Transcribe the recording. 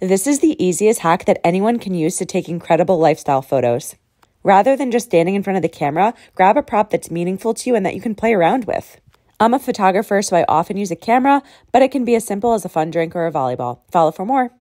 This is the easiest hack that anyone can use to take incredible lifestyle photos. Rather than just standing in front of the camera, grab a prop that's meaningful to you and that you can play around with. I'm a photographer, so I often use a camera, but it can be as simple as a fun drink or a volleyball. Follow for more.